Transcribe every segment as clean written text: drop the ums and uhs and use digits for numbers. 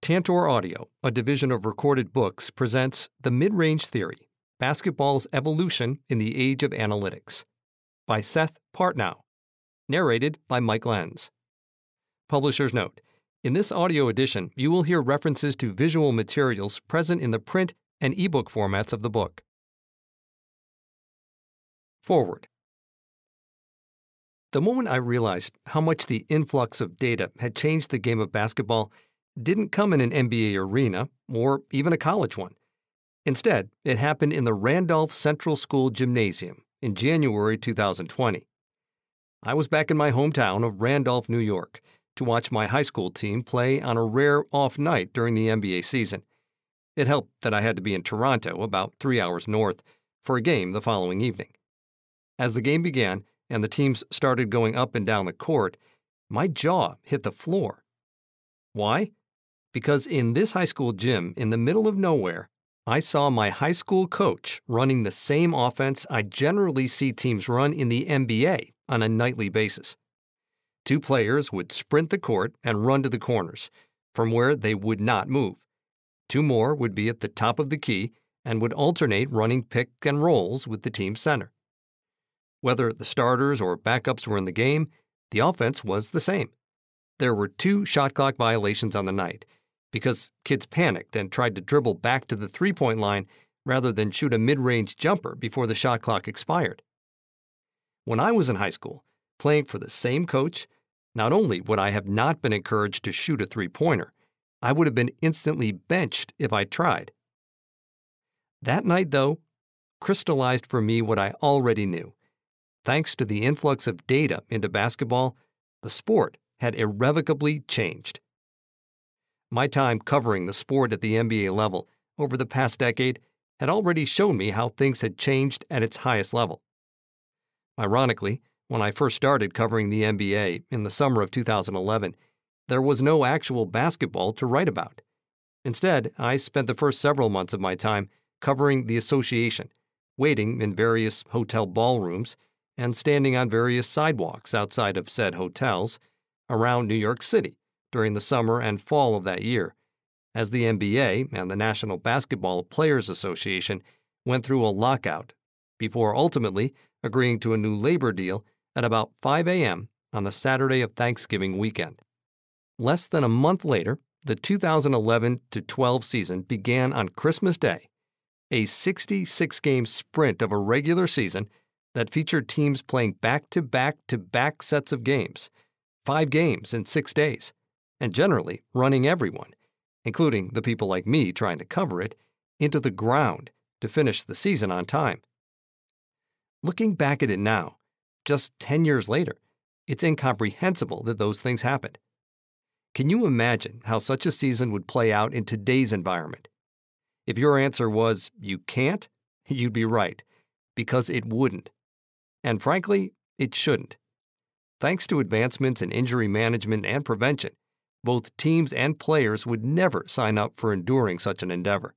Tantor Audio, a division of Recorded Books, presents The Midrange Theory, Basketball's Evolution in the Age of Analytics, by Seth Partnow, narrated by Mike Lenz. Publisher's note: in this audio edition, you will hear references to visual materials present in the print and ebook formats of the book. Foreword. The moment I realized how much the influx of data had changed the game of basketball didn't come in an NBA arena or even a college one. Instead, it happened in the Randolph Central School Gymnasium in January 2020. I was back in my hometown of Randolph, New York, to watch my high school team play on a rare off night during the NBA season. It helped that I had to be in Toronto, about 3 hours north, for a game the following evening. As the game began and the teams started going up and down the court, my jaw hit the floor. Why? Because in this high school gym in the middle of nowhere, I saw my high school coach running the same offense I generally see teams run in the NBA on a nightly basis. 2 players would sprint the court and run to the corners, from where they would not move. 2 more would be at the top of the key and would alternate running pick and rolls with the team's center. Whether the starters or backups were in the game, the offense was the same. There were 2 shot clock violations on the night, because kids panicked and tried to dribble back to the three-point line rather than shoot a mid-range jumper before the shot clock expired. When I was in high school, playing for the same coach, not only would I have not been encouraged to shoot a three-pointer, I would have been instantly benched if I tried. That night, though, crystallized for me what I already knew. Thanks to the influx of data into basketball, the sport had irrevocably changed. My time covering the sport at the NBA level over the past decade had already shown me how things had changed at its highest level. Ironically, when I first started covering the NBA in the summer of 2011, there was no actual basketball to write about. Instead, I spent the first several months of my time covering the association, waiting in various hotel ballrooms and standing on various sidewalks outside of said hotels around New York City during the summer and fall of that year, as the NBA and the National Basketball Players Association went through a lockout before ultimately agreeing to a new labor deal at about 5 a.m. on the Saturday of Thanksgiving weekend. Less than a month later, the 2011-12 season began on Christmas Day, a 66-game sprint of a regular season that featured teams playing back-to-back-to-back sets of games, 5 games in 6 days, and generally running everyone, including the people like me trying to cover it, into the ground to finish the season on time. Looking back at it now, just 10 years later, it's incomprehensible that those things happened. Can you imagine how such a season would play out in today's environment? If your answer was, you can't, you'd be right, because it wouldn't. And frankly, it shouldn't. Thanks to advancements in injury management and prevention, both teams and players would never sign up for enduring such an endeavor.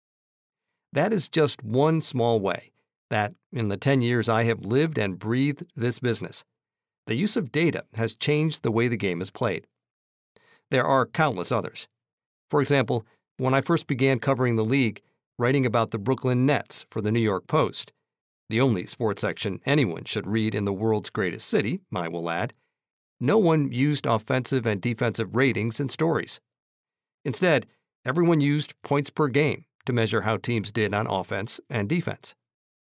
That is just one small way that, in the 10 years I have lived and breathed this business, the use of data has changed the way the game is played. There are countless others. For example, when I first began covering the league, writing about the Brooklyn Nets for the New York Post, the only sports section anyone should read in the world's greatest city, I will add, no one used offensive and defensive ratings in stories. Instead, everyone used points per game to measure how teams did on offense and defense.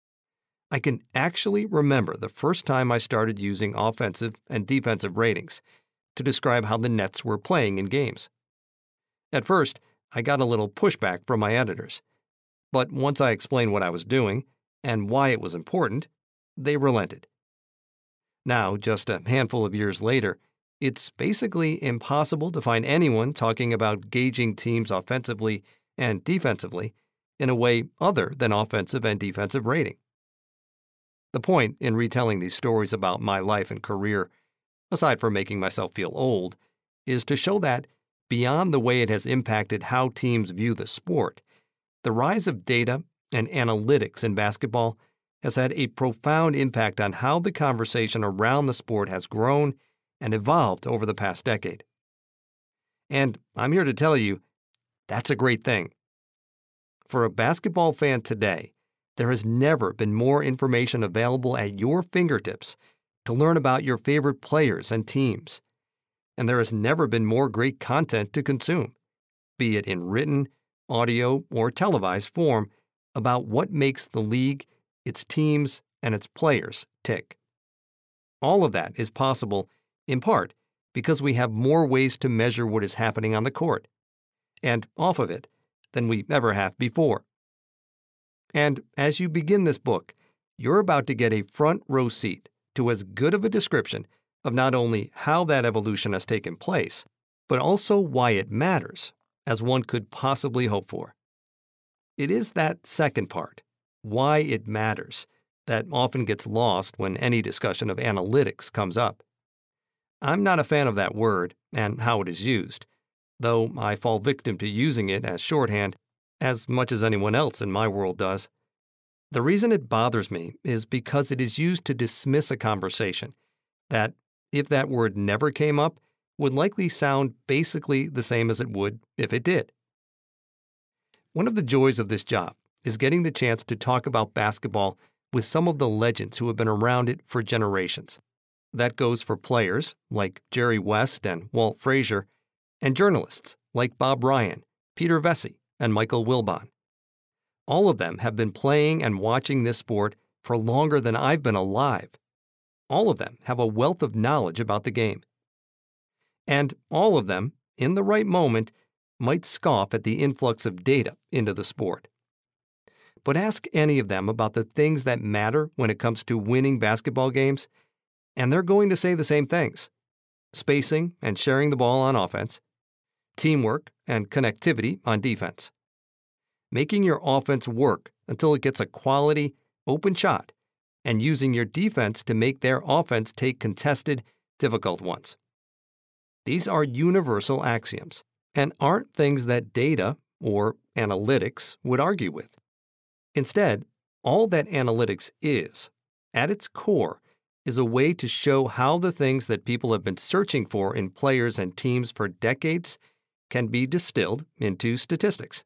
I can actually remember the first time I started using offensive and defensive ratings to describe how the Nets were playing in games. At first, I got a little pushback from my editors, but once I explained what I was doing and why it was important, they relented. Now, just a handful of years later, it's basically impossible to find anyone talking about gauging teams offensively and defensively in a way other than offensive and defensive rating. The point in retelling these stories about my life and career, aside from making myself feel old, is to show that, beyond the way it has impacted how teams view the sport, the rise of data and analytics in basketball has had a profound impact on how the conversation around the sport has grown and evolved over the past decade. And I'm here to tell you, That's a great thing. For a basketball fan today, there has never been more information available at your fingertips to learn about your favorite players and teams. And there has never been more great content to consume, be it in written, audio, or televised form, about what makes the league, its teams, and its players tick. All of that is possible, in part, because we have more ways to measure what is happening on the court, and off of it, than we ever have before. And as you begin this book, you're about to get a front row seat to as good of a description of not only how that evolution has taken place, but also why it matters, as one could possibly hope for. It is that second part, why it matters, that often gets lost when any discussion of analytics comes up. I'm not a fan of that word and how it is used, though I fall victim to using it as shorthand as much as anyone else in my world does. The reason it bothers me is because it is used to dismiss a conversation that, if that word never came up, would likely sound basically the same as it would if it did. One of the joys of this job is getting the chance to talk about basketball with some of the legends who have been around it for generations. That goes for players like Jerry West and Walt Frazier, and journalists like Bob Ryan, Peter Vesey, and Michael Wilbon. All of them have been playing and watching this sport for longer than I've been alive. All of them have a wealth of knowledge about the game. And all of them, in the right moment, might scoff at the influx of data into the sport. But ask any of them about the things that matter when it comes to winning basketball games, and they're going to say the same things: spacing and sharing the ball on offense, teamwork and connectivity on defense, making your offense work until it gets a quality, open shot, and using your defense to make their offense take contested, difficult ones. These are universal axioms and aren't things that data, or analytics, would argue with. Instead, all that analytics is, at its core, is a way to show how the things that people have been searching for in players and teams for decades can be distilled into statistics.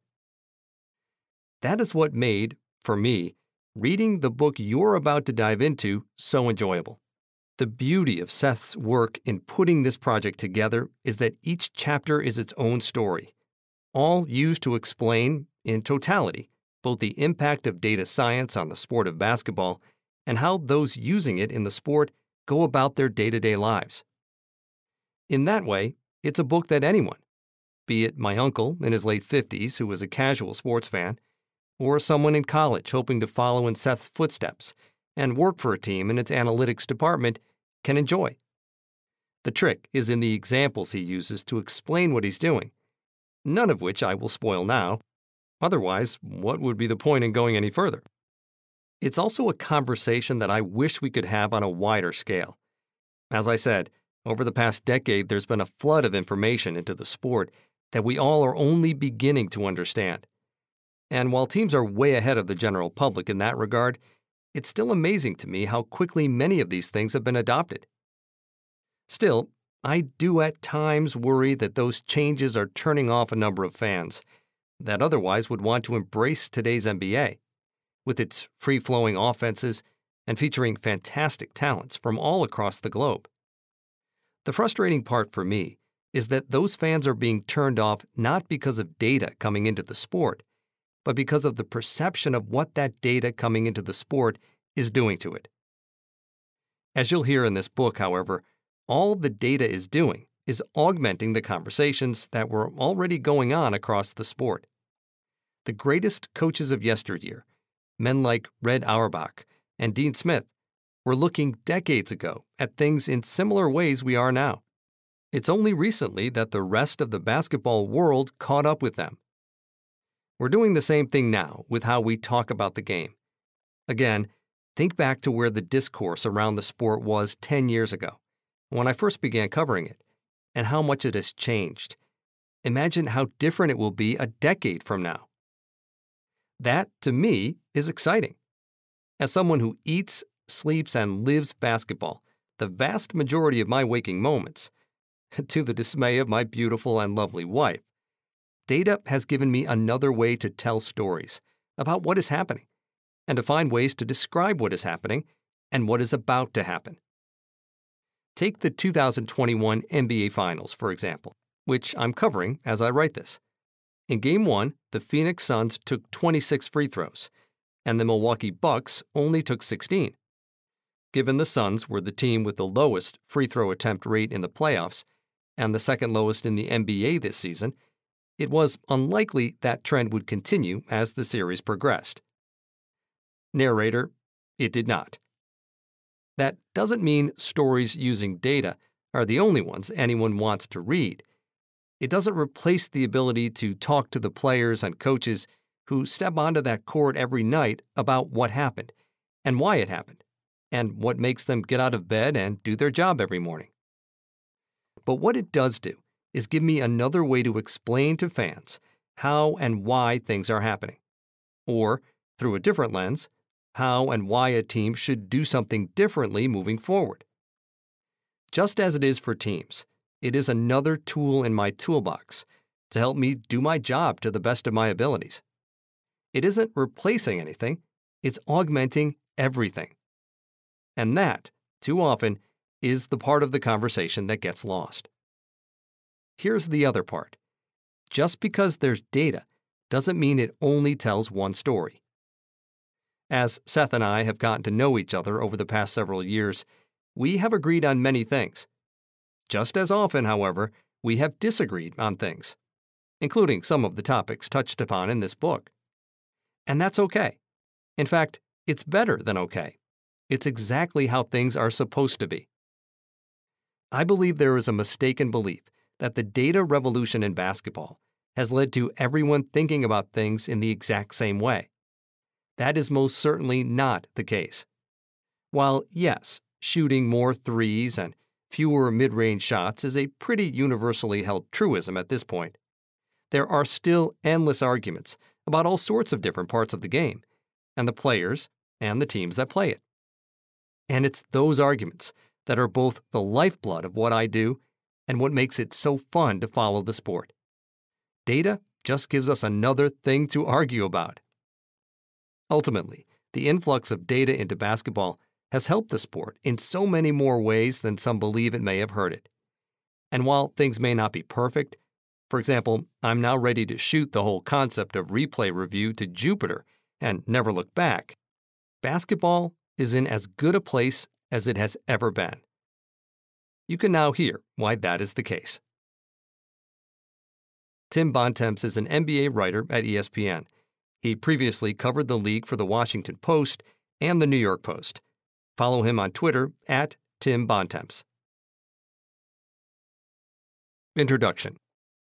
That is what made, for me, reading the book you're about to dive into so enjoyable. The beauty of Seth's work in putting this project together is that each chapter is its own story, all used to explain, in totality, both the impact of data science on the sport of basketball and how those using it in the sport go about their day-to-day lives. In that way, it's a book that anyone, be it my uncle in his late 50s who was a casual sports fan, or someone in college hoping to follow in Seth's footsteps and work for a team in its analytics department, can enjoy. The trick is in the examples he uses to explain what he's doing, none of which I will spoil now. Otherwise, what would be the point in going any further? It's also a conversation that I wish we could have on a wider scale. As I said, over the past decade, there's been a flood of information into the sport that we all are only beginning to understand. And while teams are way ahead of the general public in that regard, it's still amazing to me how quickly many of these things have been adopted. Still, I do at times worry that those changes are turning off a number of fans that otherwise would want to embrace today's NBA, with its free-flowing offenses and featuring fantastic talents from all across the globe. The frustrating part for me is that those fans are being turned off not because of data coming into the sport, but because of the perception of what that data coming into the sport is doing to it. As you'll hear in this book, however, all the data is doing is augmenting the conversations that were already going on across the sport. The greatest coaches of yesteryear, men like Red Auerbach and Dean Smith, were looking decades ago at things in similar ways we are now. It's only recently that the rest of the basketball world caught up with them. We're doing the same thing now with how we talk about the game. Again, think back to where the discourse around the sport was 10 years ago, when I first began covering it, and how much it has changed. Imagine how different it will be a decade from now. That, to me, is exciting. As someone who eats, sleeps, and lives basketball the vast majority of my waking moments, to the dismay of my beautiful and lovely wife, Data has given me another way to tell stories about what is happening and to find ways to describe what is happening and what is about to happen. Take the 2021 NBA Finals, for example, which I'm covering as I write this. In Game 1, the Phoenix Suns took 26 free throws, and the Milwaukee Bucks only took 16. Given the Suns were the team with the lowest free throw attempt rate in the playoffs and the second lowest in the NBA this season, it was unlikely that trend would continue as the series progressed. Narrator, it did not. That doesn't mean stories using data are the only ones anyone wants to read. It doesn't replace the ability to talk to the players and coaches who step onto that court every night about what happened and why it happened, and what makes them get out of bed and do their job every morning. But what it does do is give me another way to explain to fans how and why things are happening, or, through a different lens, how and why a team should do something differently moving forward. Just as it is for teams, it is another tool in my toolbox to help me do my job to the best of my abilities. It isn't replacing anything, it's augmenting everything. And that, too often, is the part of the conversation that gets lost. Here's the other part. Just because there's data doesn't mean it only tells one story. As Seth and I have gotten to know each other over the past several years, we have agreed on many things. Just as often, however, we have disagreed on things, including some of the topics touched upon in this book. And that's okay. In fact, it's better than okay. It's exactly how things are supposed to be. I believe there is a mistaken belief that the data revolution in basketball has led to everyone thinking about things in the exact same way. That is most certainly not the case. While, yes, shooting more threes and fewer mid-range shots is a pretty universally held truism at this point, there are still endless arguments about all sorts of different parts of the game, and the players and the teams that play it. And it's those arguments that are both the lifeblood of what I do and what makes it so fun to follow the sport. Data just gives us another thing to argue about. Ultimately, the influx of data into basketball has helped the sport in so many more ways than some believe it may have hurt it. And while things may not be perfect, for example, I'm now ready to shoot the whole concept of replay review to Jupiter and never look back, basketball is in as good a place as it has ever been. You can now hear why that is the case. Tim Bontemps is an NBA writer at ESPN. He previously covered the league for the Washington Post and the New York Post. Follow him on Twitter at Tim Bontemps. Introduction.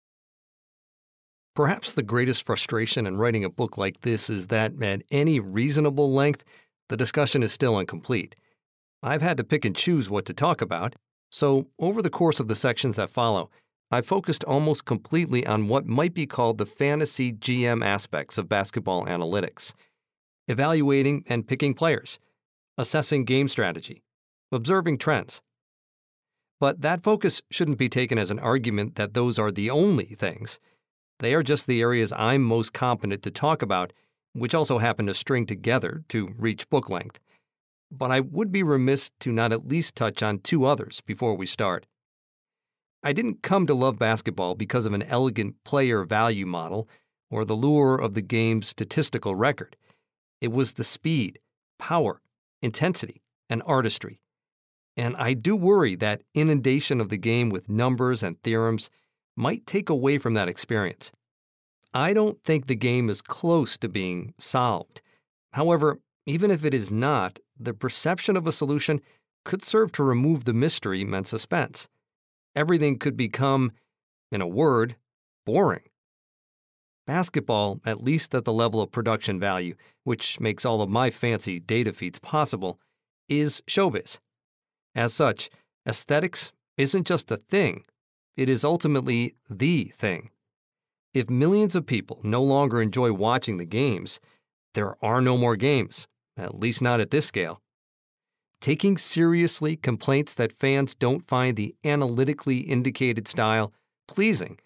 Perhaps the greatest frustration in writing a book like this is that at any reasonable length, the discussion is still incomplete. I've had to pick and choose what to talk about, so over the course of the sections that follow, I've focused almost completely on what might be called the fantasy GM aspects of basketball analytics: evaluating and picking players, assessing game strategy, observing trends. But that focus shouldn't be taken as an argument that those are the only things. They are just the areas I'm most competent to talk about, which also happen to string together to reach book length. But I would be remiss to not at least touch on two others before we start. I didn't come to love basketball because of an elegant player value model or the lure of the game's statistical record. It was the speed, power, intensity, and artistry. And I do worry that inundation of the game with numbers and theorems might take away from that experience. I don't think the game is close to being solved. However, even if it is not, the perception of a solution could serve to remove the mystery and suspense. Everything could become, in a word, boring. Basketball, at least at the level of production value, which makes all of my fancy data feeds possible, is showbiz. As such, aesthetics isn't just a thing, it is ultimately the thing. If millions of people no longer enjoy watching the games, there are no more games, at least not at this scale. Taking seriously complaints that fans don't find the analytically indicated style pleasing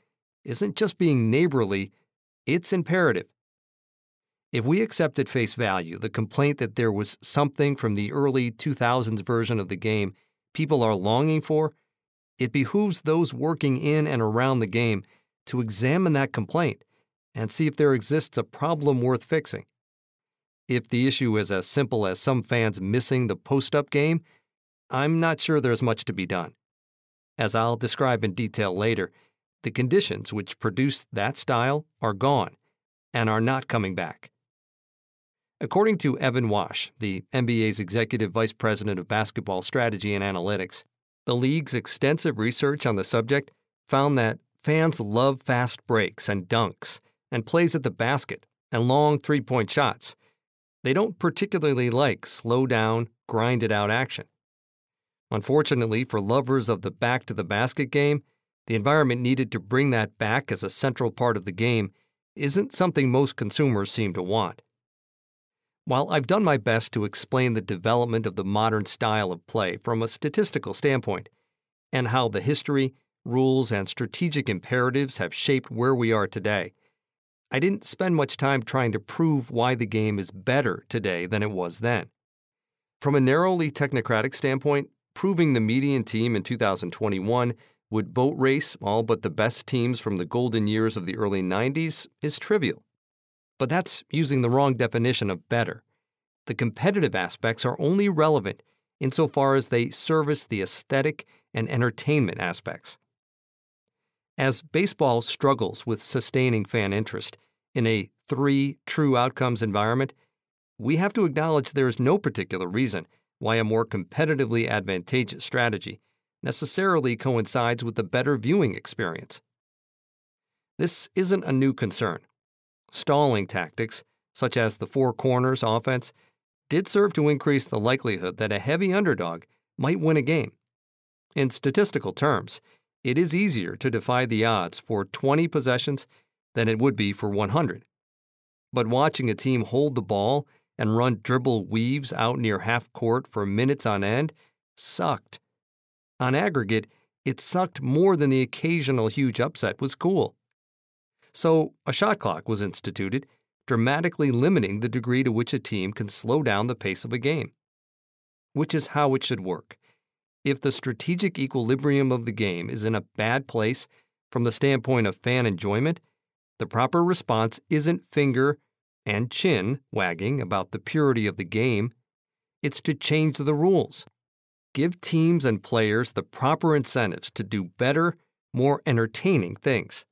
isn't just being neighborly, it's imperative. If we accept at face value the complaint that there was something from the early 2000s version of the game people are longing for, it behooves those working in and around the game to examine that complaint and see if there exists a problem worth fixing. If the issue is as simple as some fans missing the post-up game, I'm not sure there's much to be done. As I'll describe in detail later, the conditions which produced that style are gone and are not coming back. According to Evan Wash, the NBA's Executive Vice President of Basketball Strategy and Analytics, the league's extensive research on the subject found that fans love fast breaks and dunks and plays at the basket and long three-point shots. They don't particularly like slow-down, grind-it-out action. Unfortunately, for lovers of the back-to-the-basket game, the environment needed to bring that back as a central part of the game isn't something most consumers seem to want. While I've done my best to explain the development of the modern style of play from a statistical standpoint, and how the history, rules, and strategic imperatives have shaped where we are today, I didn't spend much time trying to prove why the game is better today than it was then. From a narrowly technocratic standpoint, proving the median team in 2021 would boat race all but the best teams from the golden years of the early 90s is trivial. But that's using the wrong definition of better. The competitive aspects are only relevant insofar as they service the aesthetic and entertainment aspects. As baseball struggles with sustaining fan interest in a three true outcomes environment, we have to acknowledge there is no particular reason why a more competitively advantageous strategy necessarily coincides with a better viewing experience. This isn't a new concern. Stalling tactics, such as the four corners offense, did serve to increase the likelihood that a heavy underdog might win a game. In statistical terms, it is easier to defy the odds for 20 possessions than it would be for 100. But watching a team hold the ball and run dribble weaves out near half court for minutes on end sucked. On aggregate, it sucked more than the occasional huge upset was cool. So a shot clock was instituted, dramatically limiting the degree to which a team can slow down the pace of a game. Which is how it should work. If the strategic equilibrium of the game is in a bad place from the standpoint of fan enjoyment, the proper response isn't finger and chin wagging about the purity of the game. It's to change the rules. Give teams and players the proper incentives to do better, more entertaining things.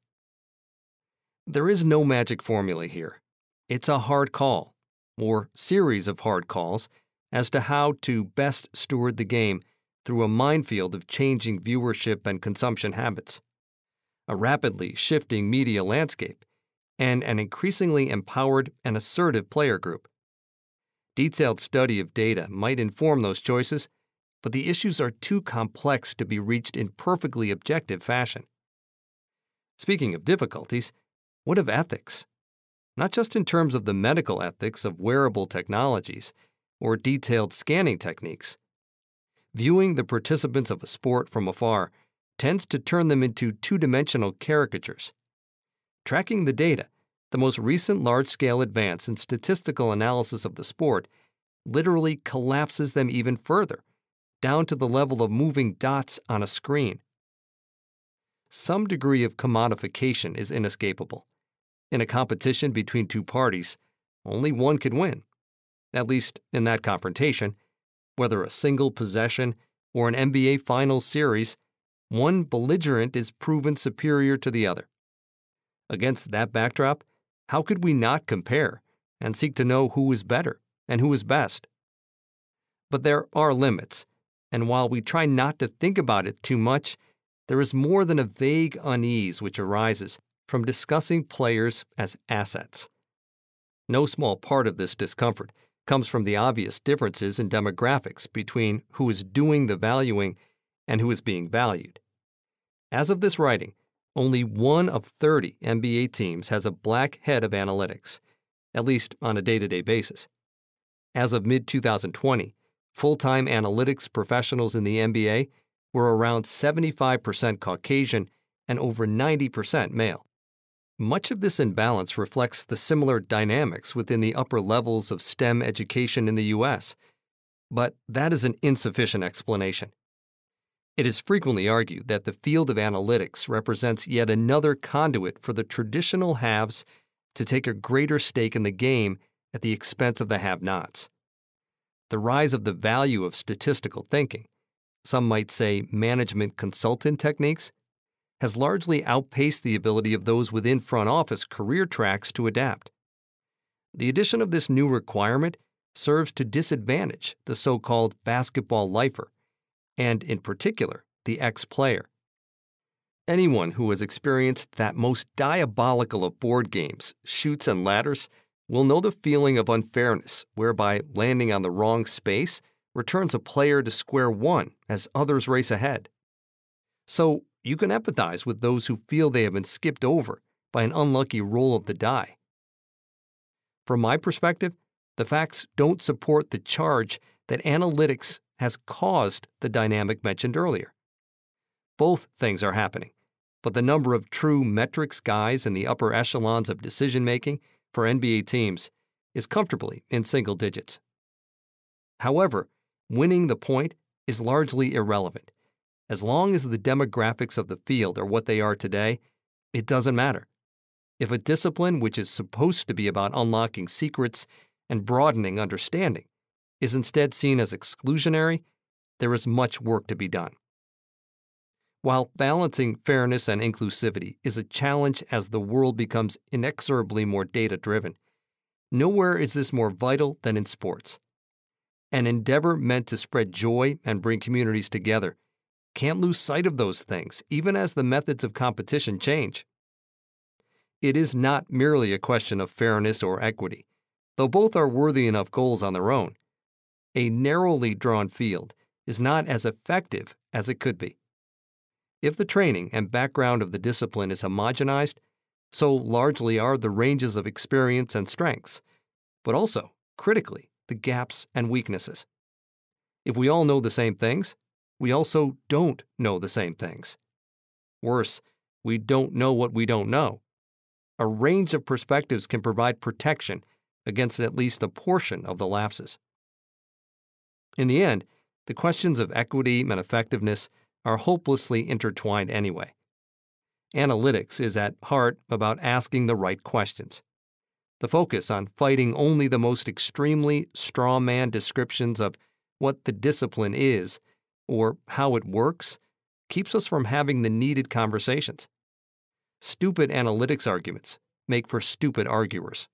There is no magic formula here. It's a hard call, or series of hard calls, as to how to best steward the game through a minefield of changing viewership and consumption habits, a rapidly shifting media landscape, and an increasingly empowered and assertive player group. Detailed study of data might inform those choices, but the issues are too complex to be reached in perfectly objective fashion. Speaking of difficulties, what of ethics? Not just in terms of the medical ethics of wearable technologies or detailed scanning techniques. Viewing the participants of a sport from afar tends to turn them into two-dimensional caricatures. Tracking the data, the most recent large-scale advance in statistical analysis of the sport, literally collapses them even further, down to the level of moving dots on a screen. Some degree of commodification is inescapable. In a competition between two parties, only one could win. At least in that confrontation, whether a single possession or an NBA Finals series, one belligerent is proven superior to the other. Against that backdrop, how could we not compare and seek to know who is better and who is best? But there are limits, and while we try not to think about it too much, there is more than a vague unease which arises from discussing players as assets. No small part of this discomfort comes from the obvious differences in demographics between who is doing the valuing and who is being valued. As of this writing, only 1 of 30 NBA teams has a black head of analytics, at least on a day-to-day basis. As of mid-2020, full-time analytics professionals in the NBA were around 75% Caucasian and over 90% male. Much of this imbalance reflects the similar dynamics within the upper levels of STEM education in the U.S., but that is an insufficient explanation. It is frequently argued that the field of analytics represents yet another conduit for the traditional haves to take a greater stake in the game at the expense of the have-nots. The rise of the value of statistical thinking, some might say management consultant techniques, has largely outpaced the ability of those within front office career tracks to adapt. The addition of this new requirement serves to disadvantage the so-called basketball lifer, and in particular, the ex-player. Anyone who has experienced that most diabolical of board games, Chutes and Ladders, will know the feeling of unfairness whereby landing on the wrong space returns a player to square one as others race ahead. So you can empathize with those who feel they have been skipped over by an unlucky roll of the die. From my perspective, the facts don't support the charge that analytics has caused the dynamic mentioned earlier. Both things are happening, but the number of true metrics guys in the upper echelons of decision-making for NBA teams is comfortably in single digits. However, winning the point is largely irrelevant. As long as the demographics of the field are what they are today, it doesn't matter. If a discipline which is supposed to be about unlocking secrets and broadening understanding is instead seen as exclusionary, there is much work to be done. While balancing fairness and inclusivity is a challenge as the world becomes inexorably more data-driven, nowhere is this more vital than in sports. An endeavor meant to spread joy and bring communities together can't lose sight of those things, even as the methods of competition change. It is not merely a question of fairness or equity, though both are worthy enough goals on their own. A narrowly drawn field is not as effective as it could be. If the training and background of the discipline is homogenized, so largely are the ranges of experience and strengths, but also, critically, the gaps and weaknesses. If we all know the same things, we also don't know the same things. Worse, we don't know what we don't know. A range of perspectives can provide protection against at least a portion of the lapses. In the end, the questions of equity and effectiveness are hopelessly intertwined anyway. Analytics is at heart about asking the right questions. The focus on fighting only the most extremely straw-man descriptions of what the discipline is or how it works keeps us from having the needed conversations. Stupid analytics arguments make for stupid arguers.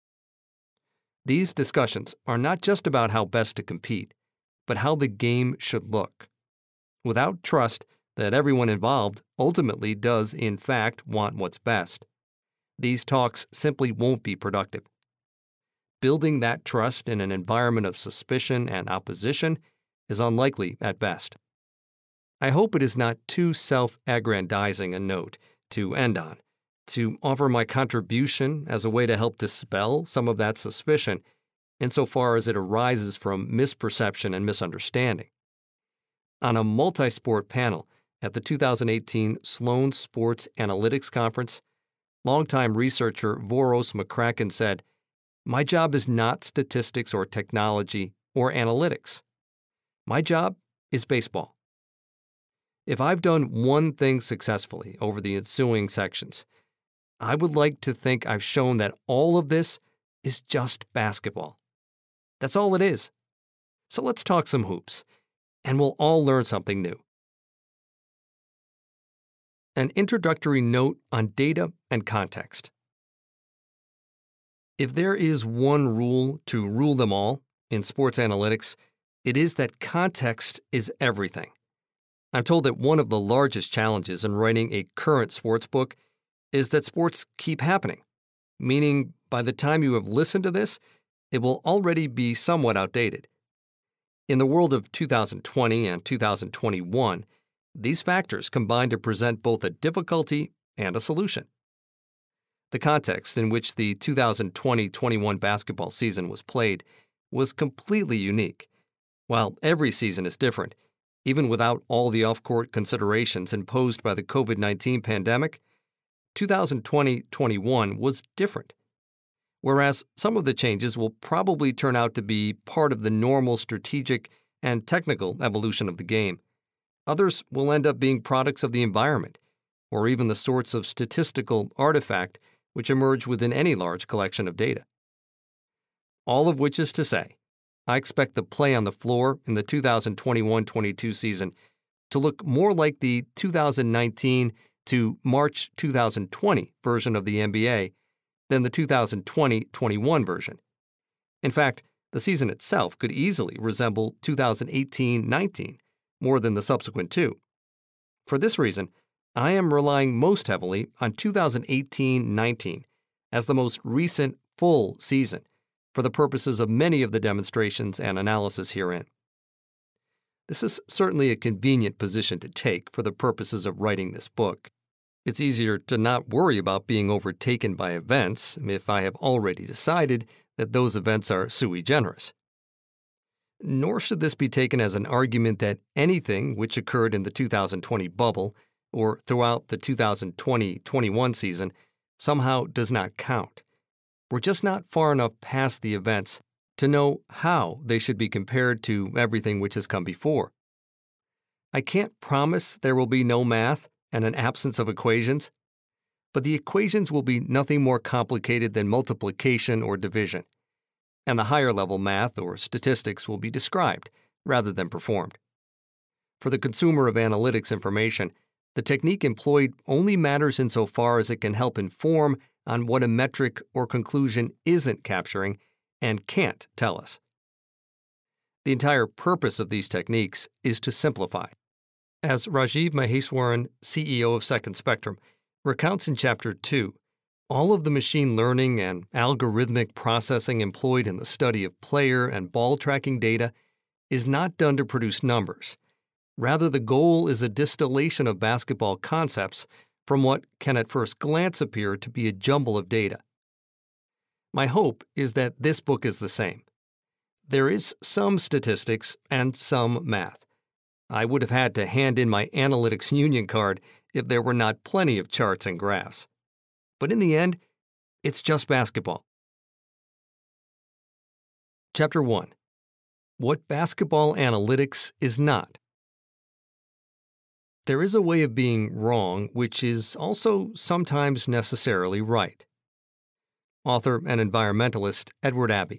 These discussions are not just about how best to compete, but how the game should look. Without trust that everyone involved ultimately does in fact want what's best, these talks simply won't be productive. Building that trust in an environment of suspicion and opposition is unlikely at best. I hope it is not too self-aggrandizing a note to end on, to offer my contribution as a way to help dispel some of that suspicion insofar as it arises from misperception and misunderstanding. On a multi-sport panel at the 2018 Sloan Sports Analytics Conference, longtime researcher Voros McCracken said, "My job is not statistics or technology or analytics. My job is baseball." If I've done one thing successfully over the ensuing sections, I would like to think I've shown that all of this is just basketball. That's all it is. So let's talk some hoops, and we'll all learn something new. An introductory note on data and context. If there is one rule to rule them all in sports analytics, it is that context is everything. I'm told that one of the largest challenges in writing a current sports book is that sports keep happening, meaning by the time you have listened to this, it will already be somewhat outdated. In the world of 2020 and 2021, these factors combine to present both a difficulty and a solution. The context in which the 2020-21 basketball season was played was completely unique. While every season is different, even without all the off-court considerations imposed by the COVID-19 pandemic, 2020-21 was different. Whereas some of the changes will probably turn out to be part of the normal strategic and technical evolution of the game, others will end up being products of the environment, or even the sorts of statistical artifact which emerge within any large collection of data. All of which is to say, I expect the play on the floor in the 2021-22 season to look more like the 2019 to March 2020 version of the NBA than the 2020-21 version. In fact, the season itself could easily resemble 2018-19 more than the subsequent two. For this reason, I am relying most heavily on 2018-19 as the most recent full season for the purposes of many of the demonstrations and analysis herein. This is certainly a convenient position to take for the purposes of writing this book. It's easier to not worry about being overtaken by events if I have already decided that those events are sui generis. Nor should this be taken as an argument that anything which occurred in the 2020 bubble or throughout the 2020-21 season somehow does not count. We're just not far enough past the events to know how they should be compared to everything which has come before. I can't promise there will be no math and an absence of equations, but the equations will be nothing more complicated than multiplication or division, and the higher-level math or statistics will be described rather than performed. For the consumer of analytics information, the technique employed only matters insofar as it can help inform on what a metric or conclusion isn't capturing and can't tell us. The entire purpose of these techniques is to simplify. As Rajiv Maheswaran, CEO of Second Spectrum, recounts in Chapter 2, all of the machine learning and algorithmic processing employed in the study of player and ball tracking data is not done to produce numbers. Rather, the goal is a distillation of basketball concepts from what can at first glance appear to be a jumble of data. My hope is that this book is the same. There is some statistics and some math. I would have had to hand in my analytics union card if there were not plenty of charts and graphs. But in the end, it's just basketball. Chapter 1. What Basketball Analytics is Not. There is a way of being wrong which is also sometimes necessarily right. Author and environmentalist Edward Abbey.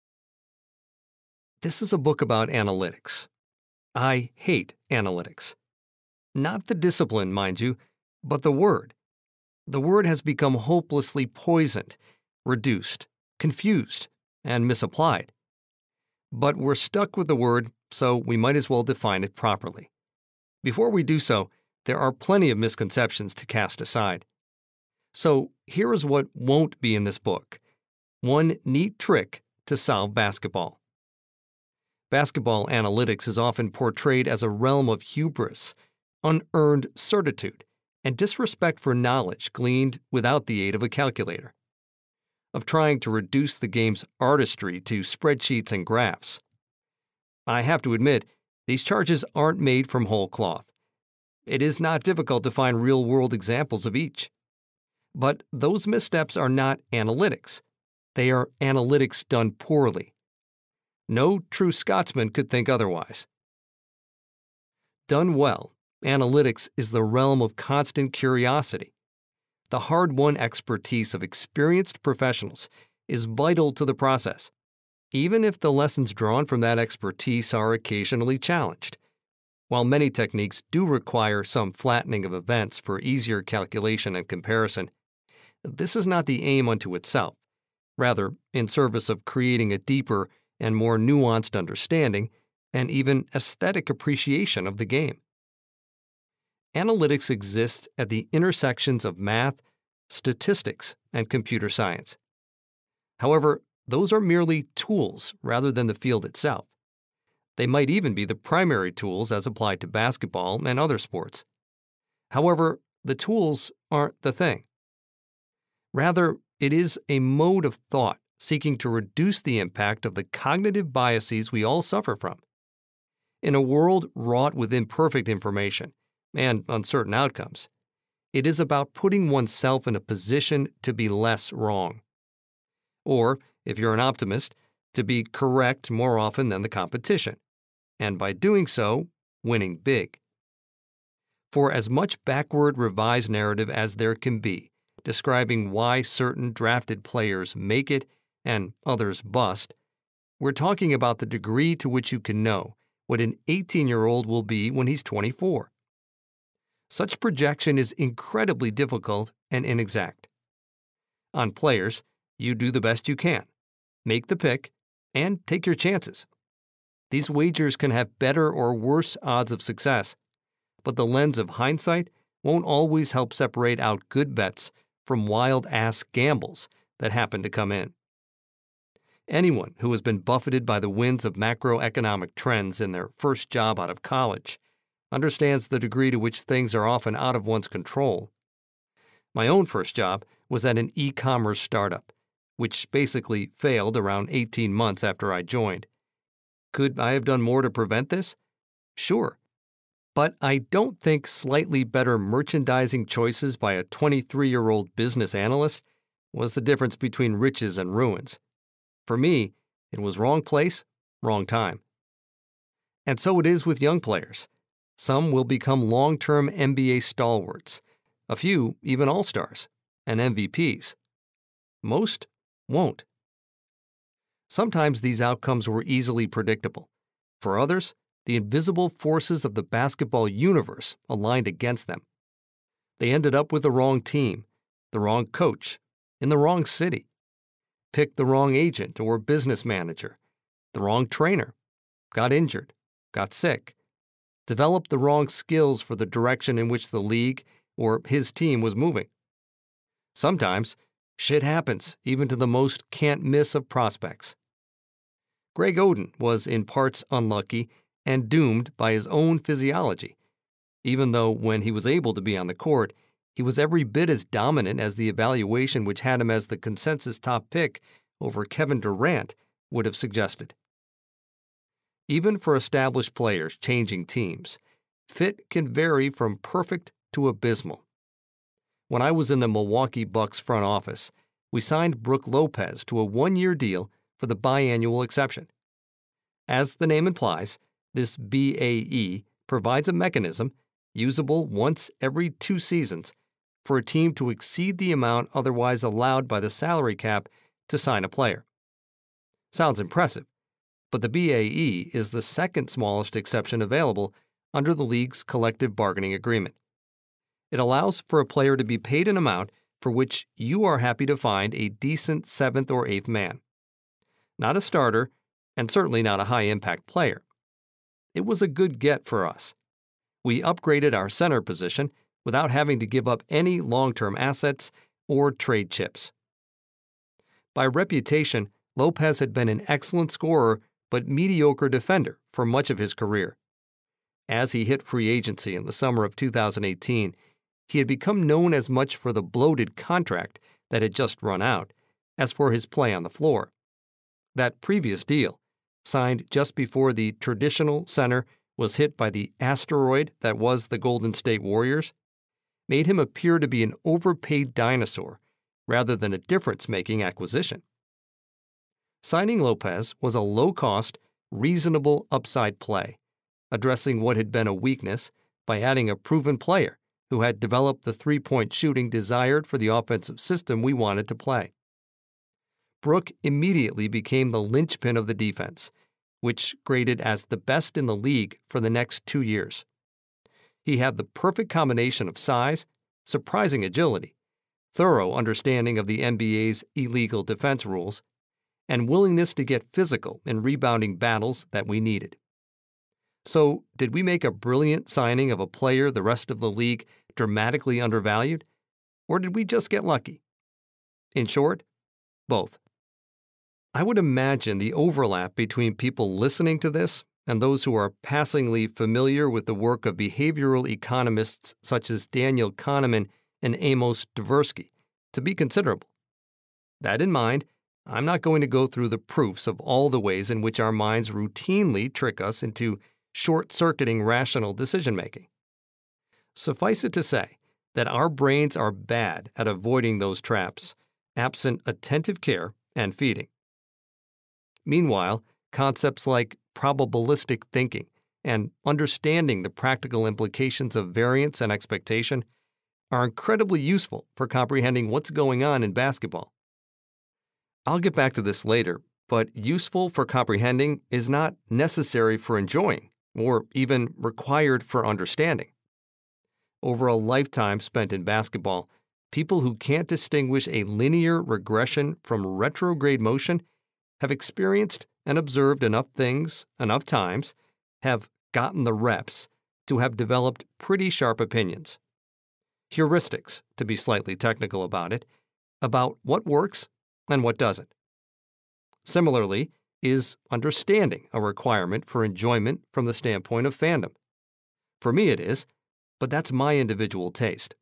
This is a book about analytics. I hate analytics. Not the discipline, mind you, but the word. The word has become hopelessly poisoned, reduced, confused, and misapplied. But we're stuck with the word, so we might as well define it properly. Before we do so, there are plenty of misconceptions to cast aside. So here is what won't be in this book. One neat trick to solve basketball. Basketball analytics is often portrayed as a realm of hubris, unearned certitude, and disrespect for knowledge gleaned without the aid of a calculator, of trying to reduce the game's artistry to spreadsheets and graphs. I have to admit, these charges aren't made from whole cloth. It is not difficult to find real-world examples of each. But those missteps are not analytics. They are analytics done poorly. No true Scotsman could think otherwise. Done well, analytics is the realm of constant curiosity. The hard-won expertise of experienced professionals is vital to the process, even if the lessons drawn from that expertise are occasionally challenged. While many techniques do require some flattening of events for easier calculation and comparison, this is not the aim unto itself, rather in service of creating a deeper and more nuanced understanding and even aesthetic appreciation of the game. Analytics exists at the intersections of math, statistics, and computer science. However, those are merely tools rather than the field itself. They might even be the primary tools as applied to basketball and other sports. However, the tools aren't the thing. Rather, it is a mode of thought seeking to reduce the impact of the cognitive biases we all suffer from. In a world wrought with imperfect information and uncertain outcomes, It is about putting oneself in a position to be less wrong. Or, if you're an optimist, to be correct more often than the competition, and by doing so, winning big. For as much backward revised narrative as there can be, describing why certain drafted players make it and others bust, we're talking about the degree to which you can know what an 18-year-old will be when he's 24. Such projection is incredibly difficult and inexact. On players, you do the best you can, make the pick, and take your chances. These wagers can have better or worse odds of success, but the lens of hindsight won't always help separate out good bets from wild-ass gambles that happen to come in. Anyone who has been buffeted by the winds of macroeconomic trends in their first job out of college understands the degree to which things are often out of one's control. My own first job was at an e-commerce startup, which basically failed around 18 months after I joined. Could I have done more to prevent this? Sure. But I don't think slightly better merchandising choices by a 23-year-old business analyst was the difference between riches and ruins. For me, it was wrong place, wrong time. And so it is with young players. Some will become long-term NBA stalwarts, a few even all-stars and MVPs. Most won't. Sometimes these outcomes were easily predictable. For others, the invisible forces of the basketball universe aligned against them. They ended up with the wrong team, the wrong coach, in the wrong city, picked the wrong agent or business manager, the wrong trainer, got injured, got sick, developed the wrong skills for the direction in which the league or his team was moving. Sometimes, shit happens even to the most can't-miss of prospects. Greg Oden was in parts unlucky and doomed by his own physiology, even though when he was able to be on the court, he was every bit as dominant as the evaluation which had him as the consensus top pick over Kevin Durant would have suggested. Even for established players changing teams, fit can vary from perfect to abysmal. When I was in the Milwaukee Bucks front office, we signed Brook Lopez to a one-year deal for the biannual exception. As the name implies, this BAE provides a mechanism, usable once every 2 seasons, for a team to exceed the amount otherwise allowed by the salary cap to sign a player. Sounds impressive, but the BAE is the second smallest exception available under the league's collective bargaining agreement. It allows for a player to be paid an amount for which you are happy to find a decent 7th or 8th man. Not a starter, and certainly not a high-impact player. It was a good get for us. We upgraded our center position without having to give up any long-term assets or trade chips. By reputation, Lopez had been an excellent scorer but mediocre defender for much of his career. As he hit free agency in the summer of 2018, he had become known as much for the bloated contract that had just run out as for his play on the floor. That previous deal, signed just before the traditional center was hit by the asteroid that was the Golden State Warriors, made him appear to be an overpaid dinosaur rather than a difference-making acquisition. Signing Lopez was a low-cost, reasonable upside play, addressing what had been a weakness by adding a proven player who had developed the three-point shooting desired for the offensive system we wanted to play. Brook immediately became the linchpin of the defense, which graded as the best in the league for the next 2 years. He had the perfect combination of size, surprising agility, thorough understanding of the NBA's illegal defense rules, and willingness to get physical in rebounding battles that we needed. So, did we make a brilliant signing of a player the rest of the league dramatically undervalued, or did we just get lucky? In short, both. I would imagine the overlap between people listening to this and those who are passingly familiar with the work of behavioral economists such as Daniel Kahneman and Amos Tversky to be considerable. That in mind, I'm not going to go through the proofs of all the ways in which our minds routinely trick us into short-circuiting rational decision-making. Suffice it to say that our brains are bad at avoiding those traps, absent attentive care and feeding. Meanwhile, concepts like probabilistic thinking and understanding the practical implications of variance and expectation are incredibly useful for comprehending what's going on in basketball. I'll get back to this later, but useful for comprehending is not necessary for enjoying or even required for understanding. Over a lifetime spent in basketball, people who can't distinguish a linear regression from retrograde motion have experienced and observed enough things enough times, have gotten the reps, to have developed pretty sharp opinions. Heuristics, to be slightly technical about it, about what works and what doesn't. Similarly, is understanding a requirement for enjoyment from the standpoint of fandom? For me it is, but that's my individual taste.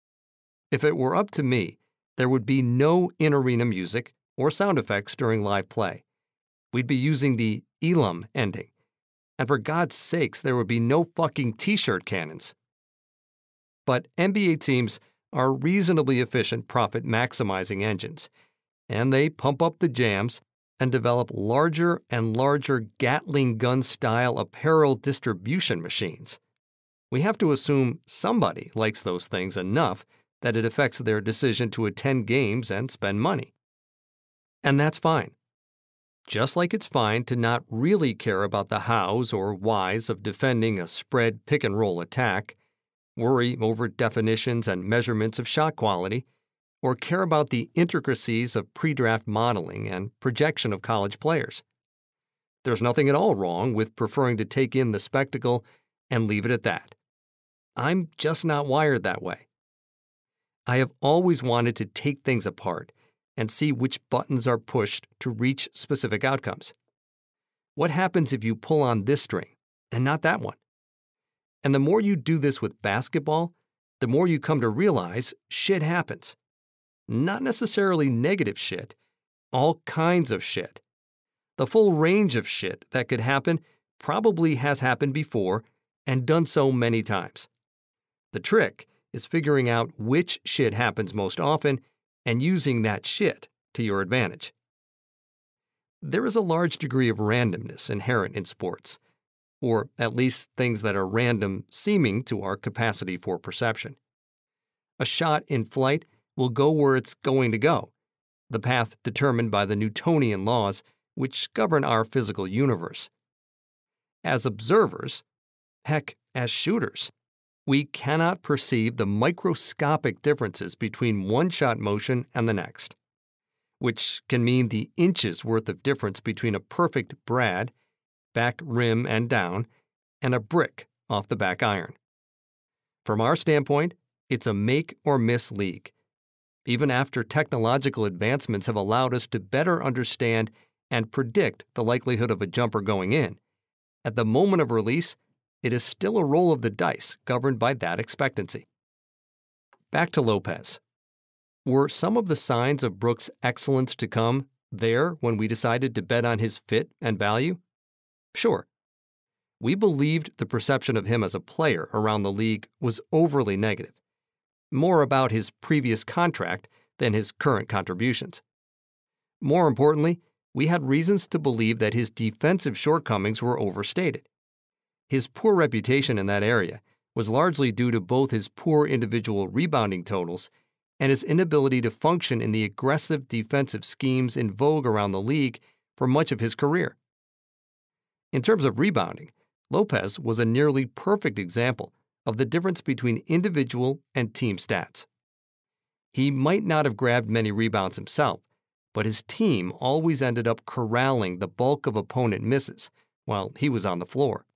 If it were up to me, there would be no in-arena music or sound effects during live play. We'd be using the Elam ending. And for God's sakes, there would be no fucking t-shirt cannons. But NBA teams are reasonably efficient profit-maximizing engines, and they pump up the jams and develop larger and larger Gatling gun-style apparel distribution machines. We have to assume somebody likes those things enough that it affects their decision to attend games and spend money. And that's fine. Just like it's fine to not really care about the hows or whys of defending a spread pick-and-roll attack, worry over definitions and measurements of shot quality, or care about the intricacies of pre-draft modeling and projection of college players. There's nothing at all wrong with preferring to take in the spectacle and leave it at that. I'm just not wired that way. I have always wanted to take things apart and see which buttons are pushed to reach specific outcomes. What happens if you pull on this string and not that one? And the more you do this with basketball, the more you come to realize shit happens. Not necessarily negative shit, all kinds of shit. The full range of shit that could happen probably has happened before and done so many times. The trick is figuring out which shit happens most often and using that shit to your advantage. There is a large degree of randomness inherent in sports, or at least things that are random seeming to our capacity for perception. A shot in flight will go where it's going to go, the path determined by the Newtonian laws which govern our physical universe. As observers, heck, as shooters, we cannot perceive the microscopic differences between one shot motion and the next, which can mean the inches worth of difference between a perfect brad, back rim and down, and a brick off the back iron. From our standpoint, it's a make or miss league. Even after technological advancements have allowed us to better understand and predict the likelihood of a jumper going in, at the moment of release, it is still a roll of the dice governed by that expectancy. Back to Lopez. Were some of the signs of Brooks' excellence to come there when we decided to bet on his fit and value? Sure. We believed the perception of him as a player around the league was overly negative, more about his previous contract than his current contributions. More importantly, we had reasons to believe that his defensive shortcomings were overstated. His poor reputation in that area was largely due to both his poor individual rebounding totals and his inability to function in the aggressive defensive schemes in vogue around the league for much of his career. In terms of rebounding, Lopez was a nearly perfect example of the difference between individual and team stats. He might not have grabbed many rebounds himself, but his team always ended up corralling the bulk of opponent misses while he was on the floor.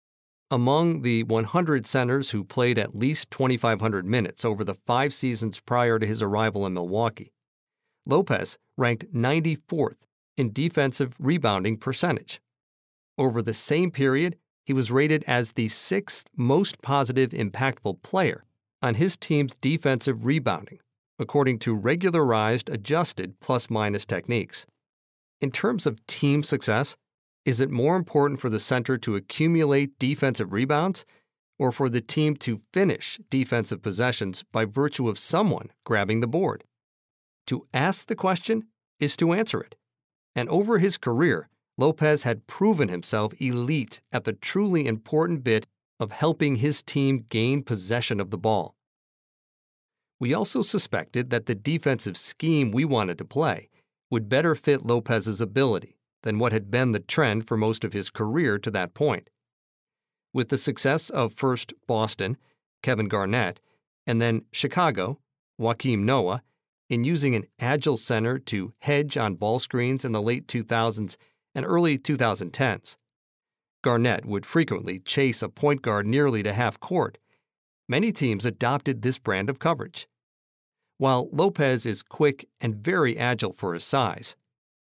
Among the 100 centers who played at least 2,500 minutes over the 5 seasons prior to his arrival in Milwaukee, Lopez ranked 94th in defensive rebounding percentage. Over the same period, he was rated as the 6th most positive impactful player on his team's defensive rebounding, according to regularized adjusted plus-minus techniques. In terms of team success, is it more important for the center to accumulate defensive rebounds or for the team to finish defensive possessions by virtue of someone grabbing the board. To ask the question is to answer it. And over his career, Lopez had proven himself elite at the truly important bit of helping his team gain possession of the ball. We also suspected that the defensive scheme we wanted to play would better fit Lopez's ability than what had been the trend for most of his career to that point. With the success of first Boston, Kevin Garnett, and then Chicago, Joakim Noah, in using an agile center to hedge on ball screens in the late 2000s and early 2010s. Garnett would frequently chase a point guard nearly to half court. Many teams adopted this brand of coverage. While Lopez is quick and very agile for his size,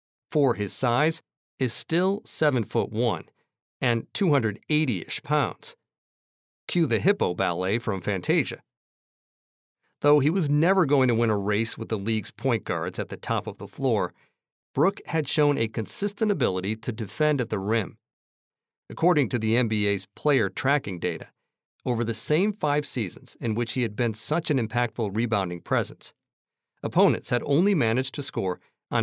is still 7'1" and 280-ish pounds. Cue the hippo ballet from Fantasia. Though he was never going to win a race with the league's point guards at the top of the floor, Brook had shown a consistent ability to defend at the rim. According to the NBA's player tracking data, over the same 5 seasons in which he had been such an impactful rebounding presence, opponents had only managed to score on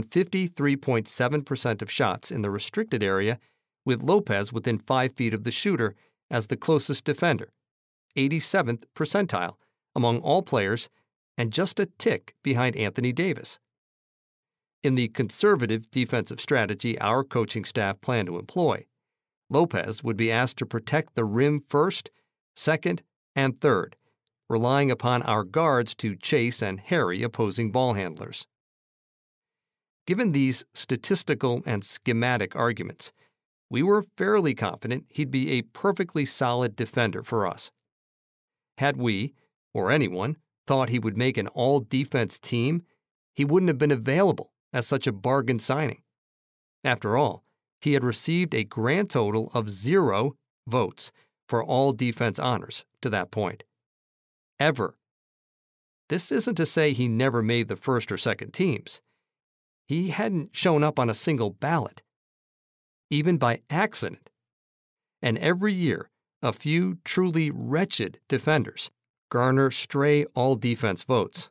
53.7% of shots in the restricted area, with Lopez within 5 feet of the shooter as the closest defender, 87th percentile among all players, and just a tick behind Anthony Davis. In the conservative defensive strategy our coaching staff planned to employ, Lopez would be asked to protect the rim first, second, and third, relying upon our guards to chase and harry opposing ball handlers. Given these statistical and schematic arguments, we were fairly confident he'd be a perfectly solid defender for us. Had we, or anyone, thought he would make an all-defense team, he wouldn't have been available as such a bargain signing. After all, he had received a grand total of 0 votes for all-defense honors to that point. Ever. This isn't to say he never made the first or second teams. He hadn't shown up on a single ballot, even by accident. And every year, a few truly wretched defenders garner stray all-defense votes.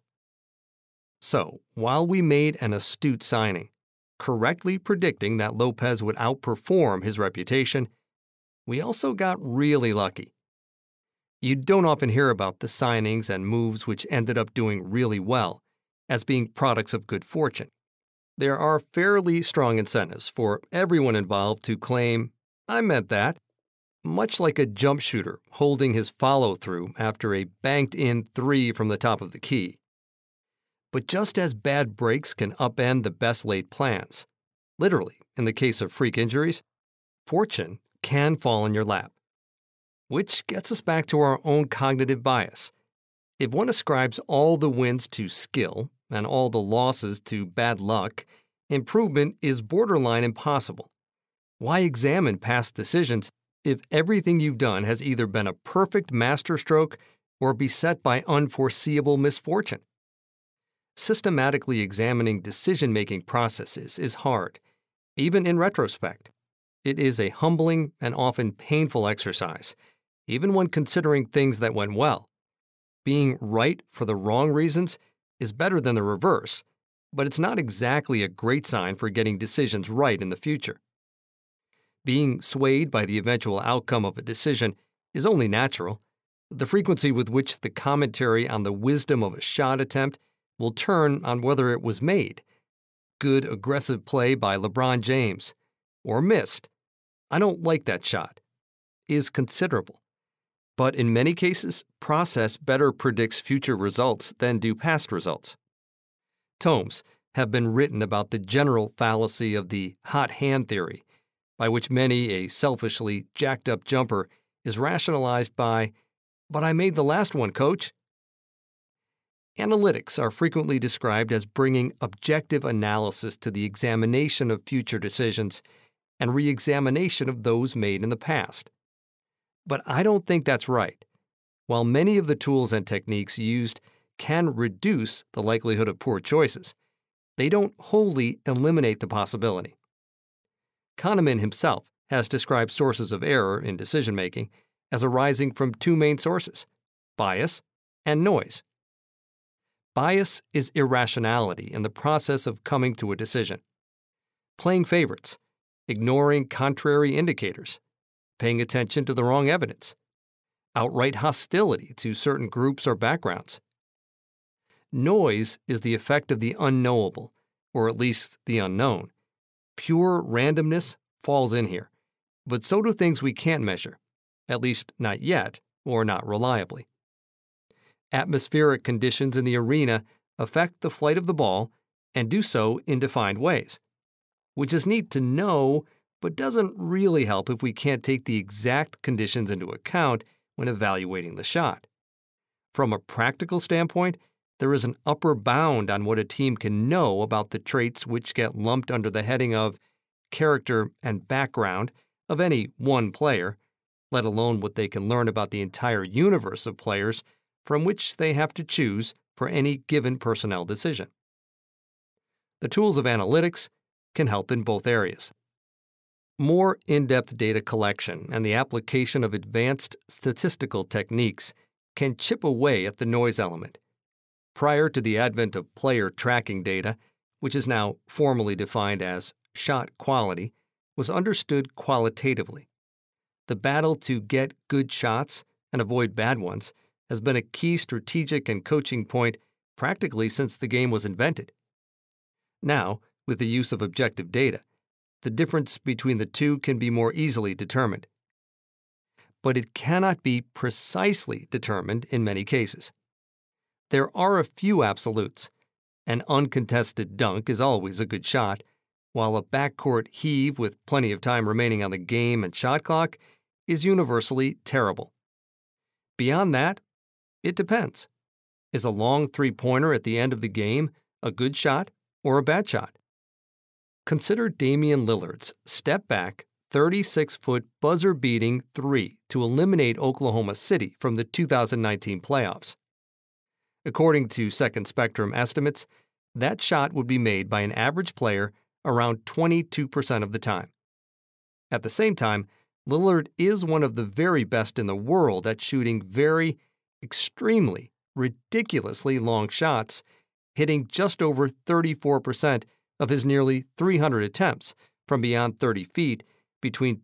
So, while we made an astute signing, correctly predicting that Lopez would outperform his reputation, we also got really lucky. You don't often hear about the signings and moves which ended up doing really well as being products of good fortune. There are fairly strong incentives for everyone involved to claim, "I meant that," much like a jump shooter holding his follow-through after a banked-in 3 from the top of the key. But just as bad breaks can upend the best-laid plans, literally in the case of freak injuries, fortune can fall in your lap. Which gets us back to our own cognitive bias. If one ascribes all the wins to skill and all the losses to bad luck, improvement is borderline impossible. Why examine past decisions if everything you've done has either been a perfect masterstroke or beset by unforeseeable misfortune? Systematically examining decision-making processes is hard, even in retrospect. It is a humbling and often painful exercise, even when considering things that went well. Being right for the wrong reasons is better than the reverse, but it's not exactly a great sign for getting decisions right in the future. Being swayed by the eventual outcome of a decision is only natural. The frequency with which the commentary on the wisdom of a shot attempt will turn on whether it was made, good aggressive play by LeBron James, or missed, "I don't like that shot," is considerable. But in many cases, process better predicts future results than do past results. Tomes have been written about the general fallacy of the hot hand theory, by which many a selfishly jacked-up jumper is rationalized by, "But I made the last one, coach." Analytics are frequently described as bringing objective analysis to the examination of future decisions and re-examination of those made in the past. But I don't think that's right. While many of the tools and techniques used can reduce the likelihood of poor choices, they don't wholly eliminate the possibility. Kahneman himself has described sources of error in decision-making as arising from two main sources: bias and noise. Bias is irrationality in the process of coming to a decision. Playing favorites, ignoring contrary indicators, paying attention to the wrong evidence, outright hostility to certain groups or backgrounds. Noise is the effect of the unknowable, or at least the unknown. Pure randomness falls in here, but so do things we can't measure, at least not yet, or not reliably. Atmospheric conditions in the arena affect the flight of the ball and do so in defined ways, which is neat to know, but doesn't really help if we can't take the exact conditions into account when evaluating the shot. From a practical standpoint, there is an upper bound on what a team can know about the traits which get lumped under the heading of character and background of any one player, let alone what they can learn about the entire universe of players from which they have to choose for any given personnel decision. The tools of analytics can help in both areas. More in-depth data collection and the application of advanced statistical techniques can chip away at the noise element. Prior to the advent of player tracking data, which is now formally defined as shot quality, was understood qualitatively. The battle to get good shots and avoid bad ones has been a key strategic and coaching point practically since the game was invented. Now, with the use of objective data, the difference between the two can be more easily determined. But it cannot be precisely determined in many cases. There are a few absolutes. An uncontested dunk is always a good shot, while a backcourt heave with plenty of time remaining on the game and shot clock is universally terrible. Beyond that, it depends. Is a long three-pointer at the end of the game a good shot or a bad shot? Consider Damian Lillard's step-back, 36-foot buzzer-beating three to eliminate Oklahoma City from the 2019 playoffs. According to Second Spectrum estimates, that shot would be made by an average player around 22% of the time. At the same time, Lillard is one of the very best in the world at shooting very, extremely, ridiculously long shots, hitting just over 34% of his nearly 300 attempts from beyond 30 feet between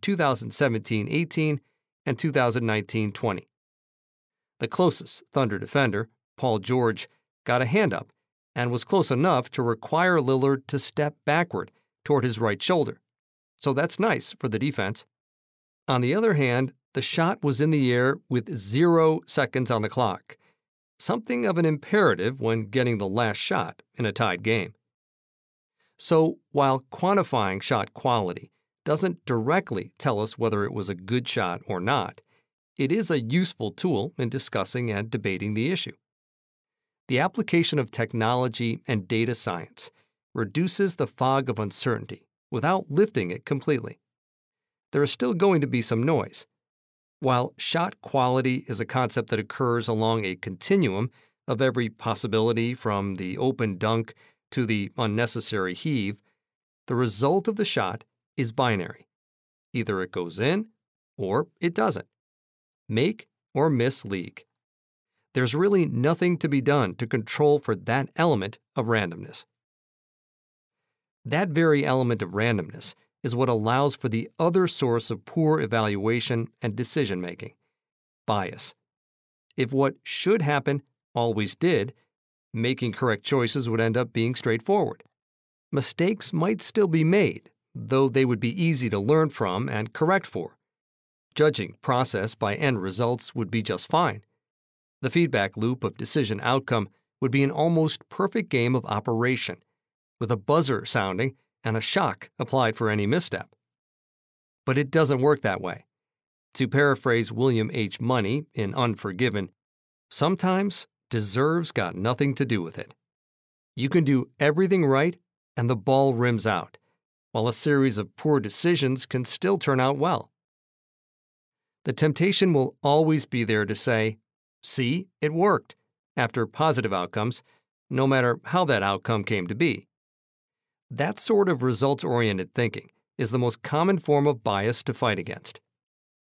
2017-18 and 2019-20. The closest Thunder defender, Paul George, got a hand up and was close enough to require Lillard to step backward toward his right shoulder. So that's nice for the defense. On the other hand, the shot was in the air with 0 seconds on the clock, something of an imperative when getting the last shot in a tied game. So while quantifying shot quality doesn't directly tell us whether it was a good shot or not, it is a useful tool in discussing and debating the issue. The application of technology and data science reduces the fog of uncertainty without lifting it completely. There is still going to be some noise. While shot quality is a concept that occurs along a continuum of every possibility from the open dunk to the unnecessary heave, the result of the shot is binary. Either it goes in or it doesn't. Make or miss league. There's really nothing to be done to control for that element of randomness. That very element of randomness is what allows for the other source of poor evaluation and decision-making: bias. If what should happen always did, making correct choices would end up being straightforward. Mistakes might still be made, though they would be easy to learn from and correct for. Judging process by end results would be just fine. The feedback loop of decision outcome would be an almost perfect game of operation, with a buzzer sounding and a shock applied for any misstep. But it doesn't work that way. To paraphrase William H. Money in Unforgiven, sometimes deserves got nothing to do with it. You can do everything right and the ball rims out, while a series of poor decisions can still turn out well. The temptation will always be there to say, "See, it worked," after positive outcomes, no matter how that outcome came to be. That sort of results-oriented thinking is the most common form of bias to fight against.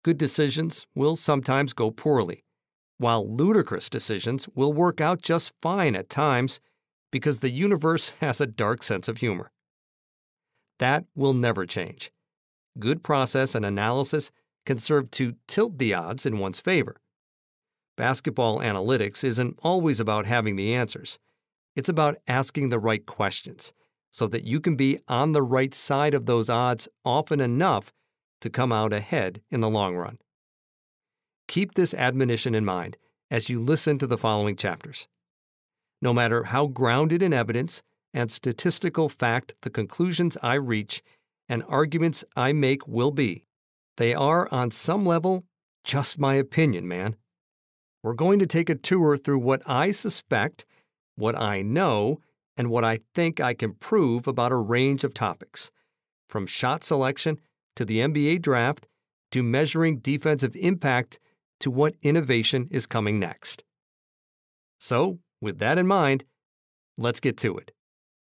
Good decisions will sometimes go poorly, while ludicrous decisions will work out just fine at times because the universe has a dark sense of humor. That will never change. Good process and analysis can serve to tilt the odds in one's favor. Basketball analytics isn't always about having the answers. It's about asking the right questions so that you can be on the right side of those odds often enough to come out ahead in the long run. Keep this admonition in mind as you listen to the following chapters. No matter how grounded in evidence and statistical fact the conclusions I reach and arguments I make will be, they are on some level just my opinion, man. We're going to take a tour through what I suspect, what I know, and what I think I can prove about a range of topics, from shot selection to the NBA draft to measuring defensive impact to what innovation is coming next. So, with that in mind, let's get to it.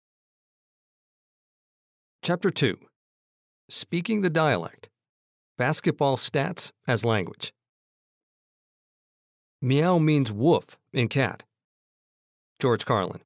Chapter 2. Speaking the Dialect. Basketball Stats as Language. Meow means woof in cat. George Carlin.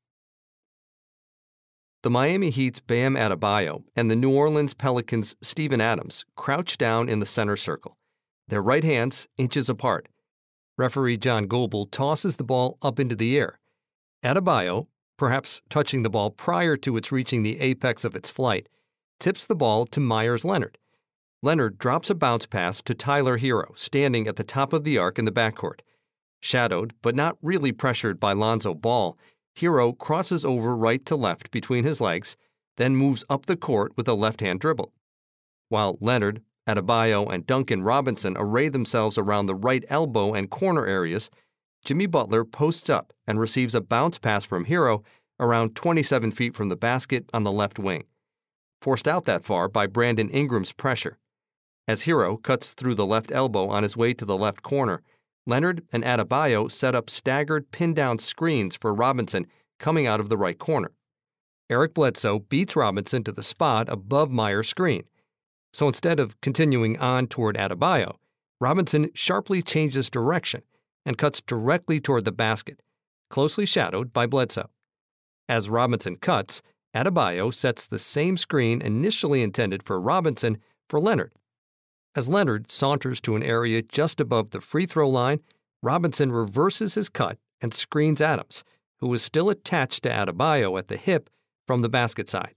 The Miami Heat's Bam Adebayo and the New Orleans Pelicans' Steven Adams crouch down in the center circle, their right hands inches apart. Referee John Goebel tosses the ball up into the air. Adebayo, perhaps touching the ball prior to its reaching the apex of its flight, tips the ball to Myers Leonard. Leonard drops a bounce pass to Tyler Hero, standing at the top of the arc in the backcourt. Shadowed, but not really pressured by Lonzo Ball, Hero crosses over right to left between his legs, then moves up the court with a left-hand dribble. While Leonard, Adebayo, and Duncan Robinson array themselves around the right elbow and corner areas, Jimmy Butler posts up and receives a bounce pass from Hero around 27 feet from the basket on the left wing, forced out that far by Brandon Ingram's pressure. As Hero cuts through the left elbow on his way to the left corner, Leonard and Adebayo set up staggered pin-down screens for Robinson coming out of the right corner. Eric Bledsoe beats Robinson to the spot above Myers' screen. So instead of continuing on toward Adebayo, Robinson sharply changes direction and cuts directly toward the basket, closely shadowed by Bledsoe. As Robinson cuts, Adebayo sets the same screen initially intended for Robinson for Leonard. As Leonard saunters to an area just above the free throw line, Robinson reverses his cut and screens Adams, who is still attached to Adebayo at the hip from the basket side.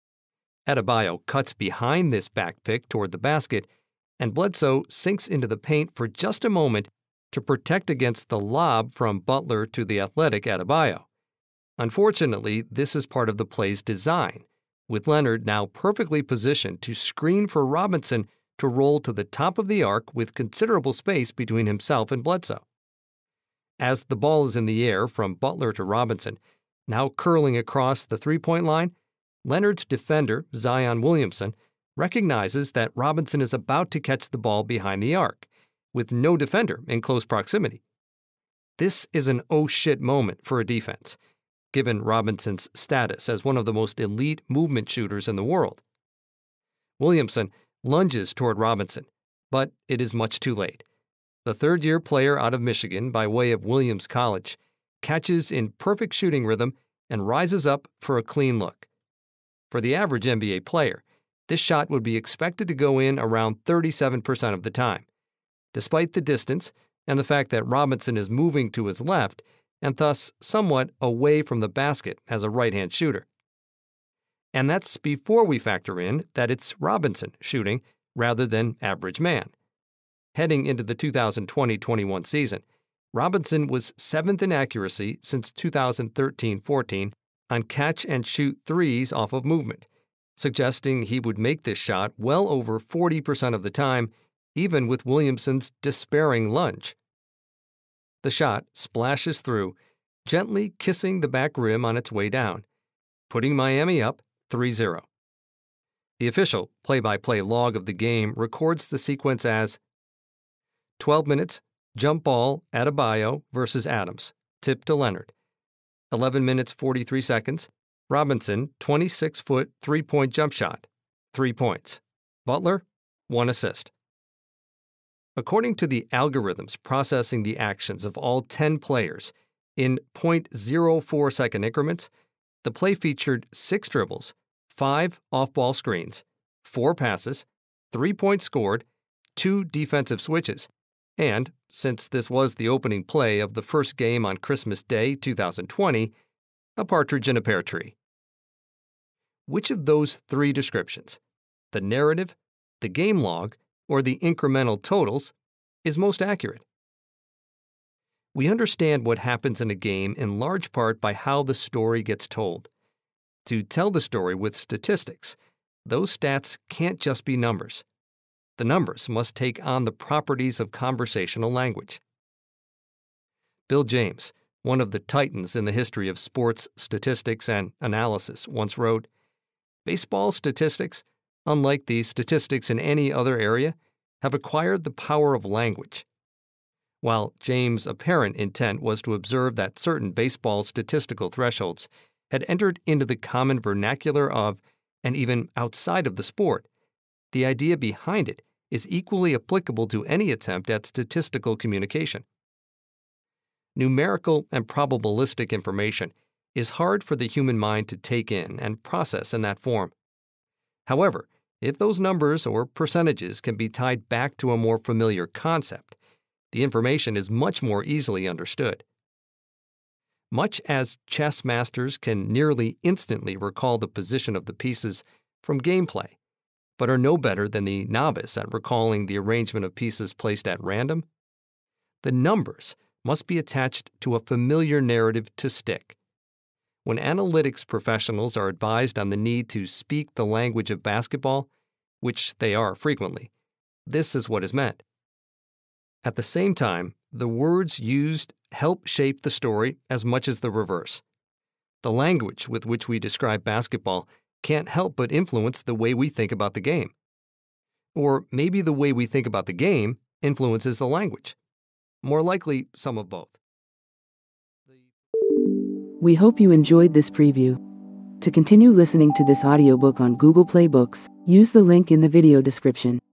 Adebayo cuts behind this back pick toward the basket, and Bledsoe sinks into the paint for just a moment to protect against the lob from Butler to the athletic Adebayo. Unfortunately, this is part of the play's design, with Leonard now perfectly positioned to screen for Robinson to roll to the top of the arc with considerable space between himself and Bledsoe. As the ball is in the air from Butler to Robinson, now curling across the three-point line, Leonard's defender, Zion Williamson, recognizes that Robinson is about to catch the ball behind the arc, with no defender in close proximity. This is an oh shit moment for a defense, given Robinson's status as one of the most elite movement shooters in the world. Williamson lunges toward Robinson, but it is much too late. The third-year player out of Michigan by way of Williams College catches in perfect shooting rhythm and rises up for a clean look. For the average NBA player, this shot would be expected to go in around 37% of the time, despite the distance and the fact that Robinson is moving to his left and thus somewhat away from the basket as a right-hand shooter. And that's before we factor in that it's Robinson shooting rather than average man. Heading into the 2020-21 season, Robinson was 7th in accuracy since 2013-14 on catch-and-shoot threes off of movement, suggesting he would make this shot well over 40% of the time, even with Williamson's despairing lunge. The shot splashes through, gently kissing the back rim on its way down, putting Miami up 3-0. The official play-by-play log of the game records the sequence as 12 minutes, jump ball, Adebayo versus Adams, tip to Leonard. 11 minutes 43 seconds, Robinson, 26-foot three-point jump shot, 3 points. Butler, 1 assist. According to the algorithms processing the actions of all 10 players in 0.04-second increments, the play featured 6 dribbles, 5 off-ball screens, 4 passes, 3 points scored, 2 defensive switches, and, since this was the opening play of the first game on Christmas Day 2020, a partridge in a pear tree. Which of those 3 descriptions, the narrative, the game log, or the incremental totals, is most accurate? We understand what happens in a game in large part by how the story gets told. To tell the story with statistics, those stats can't just be numbers. The numbers must take on the properties of conversational language. Bill James, one of the titans in the history of sports statistics and analysis, once wrote, "Baseball statistics, unlike the statistics in any other area, have acquired the power of language." While James' apparent intent was to observe that certain baseball statistical thresholds had entered into the common vernacular of, and even outside of the sport, the idea behind it is equally applicable to any attempt at statistical communication. Numerical and probabilistic information is hard for the human mind to take in and process in that form. However, if those numbers or percentages can be tied back to a more familiar concept, the information is much more easily understood. Much as chess masters can nearly instantly recall the position of the pieces from gameplay, but are no better than the novice at recalling the arrangement of pieces placed at random, the numbers must be attached to a familiar narrative to stick. When analytics professionals are advised on the need to speak the language of basketball, which they are frequently, this is what is meant. At the same time, the words used help shape the story as much as the reverse. The language with which we describe basketball can't help but influence the way we think about the game. Or maybe the way we think about the game influences the language. More likely, some of both. We hope you enjoyed this preview. To continue listening to this audiobook on Google Play Books, use the link in the video description.